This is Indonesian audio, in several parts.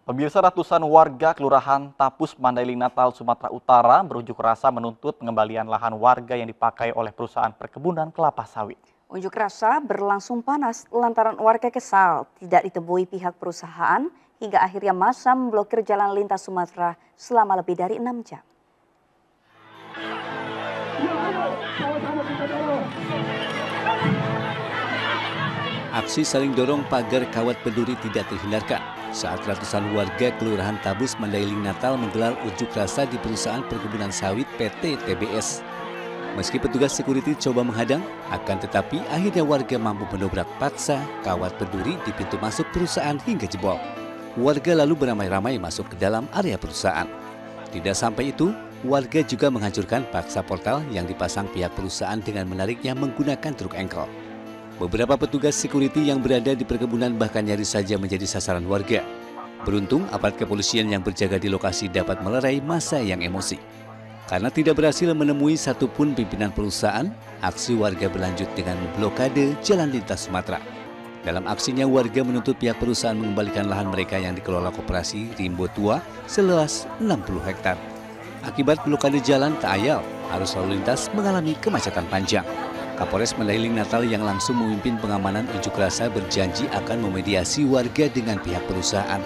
Pemirsa, ratusan warga Kelurahan Tapus, Mandailing, Natal, Sumatera Utara berunjuk rasa menuntut pengembalian lahan warga yang dipakai oleh perusahaan perkebunan kelapa sawit. Unjuk rasa berlangsung panas lantaran warga kesal tidak ditemui pihak perusahaan hingga akhirnya massa memblokir jalan lintas Sumatera selama lebih dari 6 jam. Aksi saling dorong pagar kawat berduri tidak terhindarkan saat ratusan warga Kelurahan Tapus, Mandailing, Natal menggelar unjuk rasa di perusahaan perkebunan sawit PT TBS. Meski petugas security coba menghadang, akan tetapi akhirnya warga mampu mendobrak paksa kawat berduri di pintu masuk perusahaan hingga jebol. Warga lalu beramai-ramai masuk ke dalam area perusahaan. Tidak sampai itu, warga juga menghancurkan paksa portal yang dipasang pihak perusahaan dengan menariknya menggunakan truk engkol. Beberapa petugas security yang berada di perkebunan bahkan nyaris saja menjadi sasaran warga. Beruntung, aparat kepolisian yang berjaga di lokasi dapat melerai massa yang emosi. Karena tidak berhasil menemui satupun pimpinan perusahaan, aksi warga berlanjut dengan memblokade jalan lintas Sumatera. Dalam aksinya, warga menuntut pihak perusahaan mengembalikan lahan mereka yang dikelola koperasi Rimbo Tua seluas 60 hektar. Akibat blokade jalan tak ayal, arus lalu lintas mengalami kemacetan panjang. Kapolres Mandailing, Natal yang langsung memimpin pengamanan unjuk rasa berjanji akan memediasi warga dengan pihak perusahaan.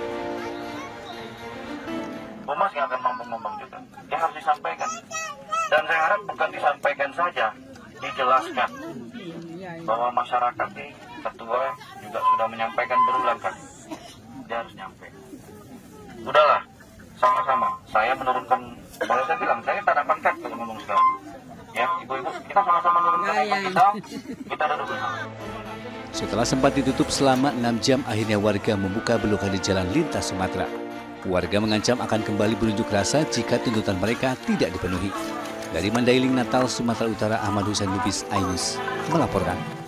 Humas yang akan mampu ngomong juga, yang harus disampaikan. Dan saya harap bukan disampaikan saja, dijelaskan bahwa masyarakat ini, ketua juga sudah menyampaikan berulang kali. Dia harus nyampe. Udahlah, sama-sama. Saya menurunkan, kalau saya bilang, saya tak ada pangkat kalau ngomong sekarang. Ya, ibu-ibu, kita sama-sama menurunkan kita duduk bersama. Setelah sempat ditutup selama 6 jam, akhirnya warga membuka blokade jalan lintas Sumatera. Warga mengancam akan kembali berunjuk rasa jika tuntutan mereka tidak dipenuhi. Dari Mandailing, Natal, Sumatera Utara, Ahmad Husain Lubis, Ainus melaporkan.